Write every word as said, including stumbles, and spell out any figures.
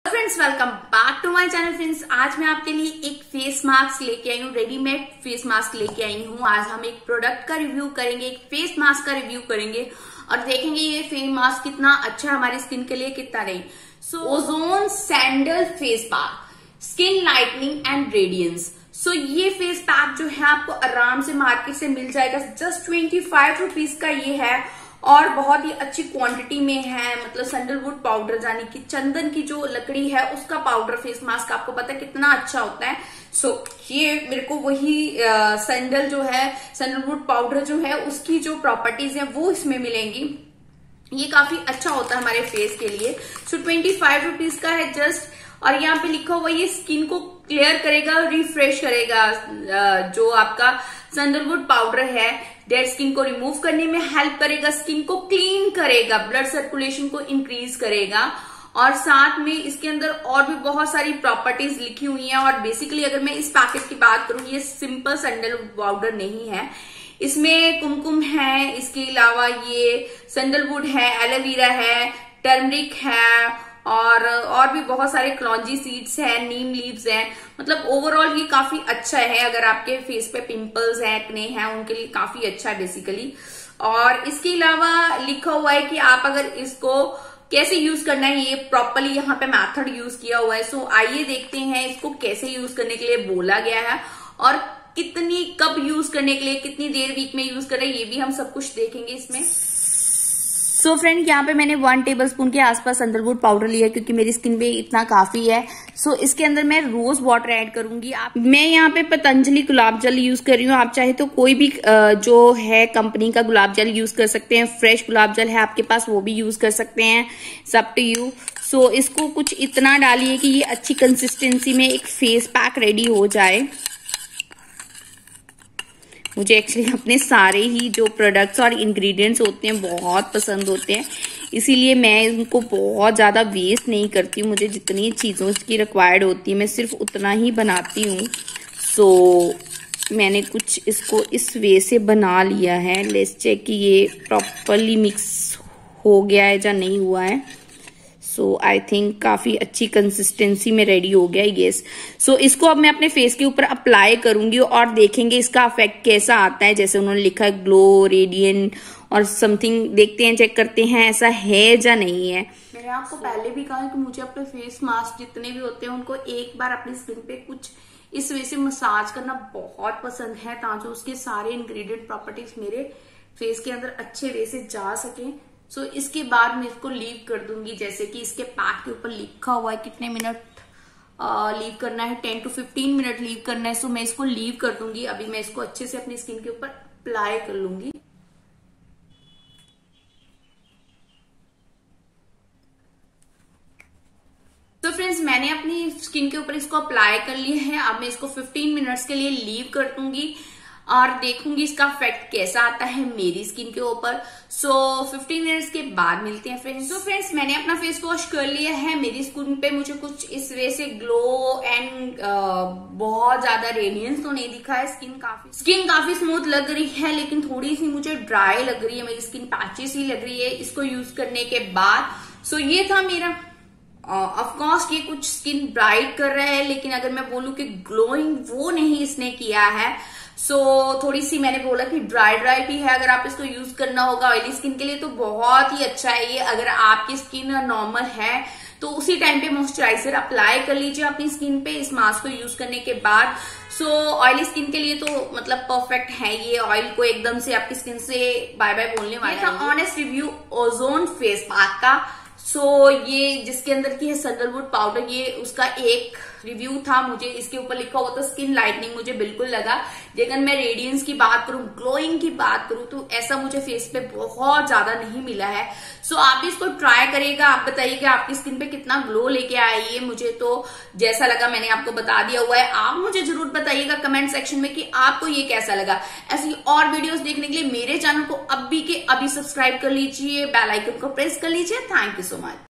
Friends, welcome back to my channel. Friends, आज मैं आपके लिए एक फेस मास्क लेके आई हूँ, रेडीमेड फेस मास्क लेके आई हूँ। आज हम एक प्रोडक्ट का रिव्यू करेंगे, एक फेस मास्क का रिव्यू करेंगे और देखेंगे ये फेस मास्क कितना अच्छा हमारी स्किन के लिए, कितना नहीं। So Ozone sandal face pack, skin lightening and radiance. So ये फेस पैक जो है आपको आराम से मार्केट से मिल जाएगा। जस्ट ट्वेंटी फाइव रुपीज का ये है और बहुत ही अच्छी क्वांटिटी में है। मतलब सैंडलवुड पाउडर, यानी कि चंदन की जो लकड़ी है उसका पाउडर फेस मास्क, आपको पता है कितना अच्छा होता है। सो so, ये मेरे को वही सैंडल जो है, सैंडलवुड पाउडर जो है उसकी जो प्रॉपर्टीज है वो इसमें मिलेंगी। ये काफी अच्छा होता है हमारे फेस के लिए। सो ट्वेंटी फाइव रुपीज का है जस्ट। और यहाँ पे लिखा हुआ ये स्किन को क्लियर करेगा, रिफ्रेश करेगा। जो आपका सैंडलवुड पाउडर है डेड स्किन को रिमूव करने में हेल्प करेगा, स्किन को क्लीन करेगा, ब्लड सर्कुलेशन को इंक्रीज करेगा और साथ में इसके अंदर और भी बहुत सारी प्रॉपर्टीज लिखी हुई हैं। और बेसिकली अगर मैं इस पैकेट की बात करूं, ये सिंपल सैंडलवुड पाउडर नहीं है, इसमें कुमकुम है, इसके अलावा ये सैंडलवुड है, एलोवेरा है, टर्मरिक है और और भी बहुत सारे क्लॉन्जी सीड्स है, नीम लीव्स है। मतलब ओवरऑल ये काफी अच्छा है। अगर आपके फेस पे पिंपल्स हैं, एक्ने हैं, उनके लिए काफी अच्छा है बेसिकली। और इसके अलावा लिखा हुआ है कि आप अगर इसको कैसे यूज करना है, ये प्रॉपरली यहाँ पे मेथड यूज किया हुआ है। सो आइए देखते हैं इसको कैसे यूज करने के लिए बोला गया है और कितनी कब यूज करने के लिए, कितनी देर वीक में यूज कर रहे हैं, ये भी हम सब कुछ देखेंगे इसमें। सो so फ्रेंड, यहाँ पे मैंने वन टेबल स्पून के आसपास सैंडलवुड पाउडर लिया है क्योंकि मेरी स्किन पे इतना काफी है। सो so इसके अंदर मैं रोज वाटर ऐड करूंगी। आप मैं यहाँ पे पतंजलि गुलाब जल यूज कर रही हूँ। आप चाहे तो कोई भी जो है कंपनी का गुलाब जल यूज कर सकते हैं। फ्रेश गुलाब जल है आपके पास, वो भी यूज कर सकते हैं, सब टू यू। सो इसको कुछ इतना डालिए कि ये अच्छी कंसिस्टेंसी में एक फेस पैक रेडी हो जाए। मुझे एक्चुअली अपने सारे ही जो प्रोडक्ट्स और इंग्रेडिएंट्स होते हैं बहुत पसंद होते हैं, इसीलिए मैं इनको बहुत ज़्यादा वेस्ट नहीं करती हूँ। मुझे जितनी चीज़ों की रिक्वायर्ड होती है मैं सिर्फ उतना ही बनाती हूँ। सो मैंने कुछ इसको इस वे से बना लिया है। लेट्स चेक कि ये प्रॉपरली मिक्स हो गया है या नहीं हुआ है। सो आई थिंक काफी अच्छी कंसिस्टेंसी में रेडी हो गया है। यस, सो इसको अब मैं अपने फेस के ऊपर अप्लाई करूंगी और देखेंगे इसका इफेक्ट कैसा आता है। जैसे उन्होंने लिखा है ग्लो, रेडियंट और समथिंग, देखते हैं, चेक करते हैं ऐसा है या नहीं है। मैंने आपको पहले भी कहा है कि मुझे अपने फेस मास्क जितने भी होते हैं उनको एक बार अपनी स्किन पे कुछ इस वे से मसाज करना बहुत पसंद है, ताकि उसके सारे इंग्रेडिएंट प्रॉपर्टीज मेरे फेस के अंदर अच्छे वे से जा सके। सो so, इसके बाद मैं इसको लीव कर दूंगी। जैसे कि इसके पैक के ऊपर लिखा हुआ है कितने मिनट लीव करना है, ten to fifteen minute leave करना है। सो so, मैं इसको लीव कर दूंगी। अभी मैं इसको अच्छे से अपनी स्किन के ऊपर अप्लाई कर लूंगी। तो फ्रेंड्स, मैंने अपनी स्किन के ऊपर इसको अप्लाई कर लिया है। अब मैं इसको फिफ्टीन मिनट्स के लिए लीव कर दूंगी और देखूंगी इसका इफेक्ट कैसा आता है मेरी स्किन के ऊपर। सो फिफ्टीन मिनट्स के बाद मिलते हैं फ्रेंड्स। तो फ्रेंड्स, मैंने अपना फेस वॉश कर लिया है। मेरी स्किन पे मुझे कुछ इस वे से ग्लो एंड बहुत ज्यादा रेडियंस तो नहीं दिखा है। स्किन काफी स्किन काफी स्मूथ लग रही है, लेकिन थोड़ी सी मुझे ड्राई लग रही है, मेरी स्किन पैची सी लग रही है इसको यूज करने के बाद। सो so, ये था मेरा। ऑफकोर्स uh, ये कुछ स्किन ब्राइट कर रहा है, लेकिन अगर मैं बोलूं कि ग्लोइंग, वो नहीं इसने किया है। सो so, थोड़ी सी मैंने बोला कि ड्राई ड्राई भी है। अगर आप इसको यूज करना होगा ऑयली स्किन के लिए तो बहुत ही अच्छा है ये। अगर आपकी स्किन नॉर्मल है तो उसी टाइम पे मॉइस्चराइजर अप्लाई कर लीजिए अपनी स्किन पे इस मास्क को यूज करने के बाद। सो ऑयली स्किन के लिए तो मतलब परफेक्ट है ये। ऑयल को एकदम से आपकी स्किन से बाय बाय बोलने वाला है। Honest review Ozone face pack का। सो so, ये जिसके अंदर की है सैंडलवुड पाउडर, ये उसका एक रिव्यू था। मुझे इसके ऊपर लिखा हुआ था स्किन लाइटनिंग, मुझे बिल्कुल लगा। लेकिन मैं रेडियंस की बात करूं, ग्लोइंग की बात करूं, तो ऐसा मुझे फेस पे बहुत ज्यादा नहीं मिला है। सो so, आप इसको ट्राई करिएगा। आप बताइएगा आपकी स्किन पे कितना ग्लो लेके आया ये। मुझे तो जैसा लगा मैंने आपको बता दिया हुआ है। आप मुझे जरूर बताइएगा कमेंट सेक्शन में कि आपको ये कैसा लगा। ऐसी और वीडियोस देखने के लिए मेरे चैनल को अभी के अभी सब्सक्राइब कर लीजिए, बेल आइकन को प्रेस कर लीजिए। Thank you so much.